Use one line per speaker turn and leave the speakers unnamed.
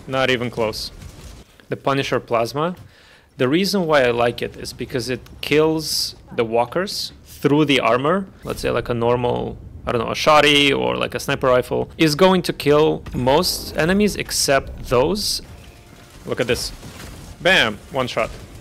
Not even close. The Punisher Plasma. The reason why I like it is because it kills the walkers through the armor. Let's say like a normal, I don't know, a shotty or like a sniper rifle is going to kill most enemies except those. Look at this. Bam! One shot.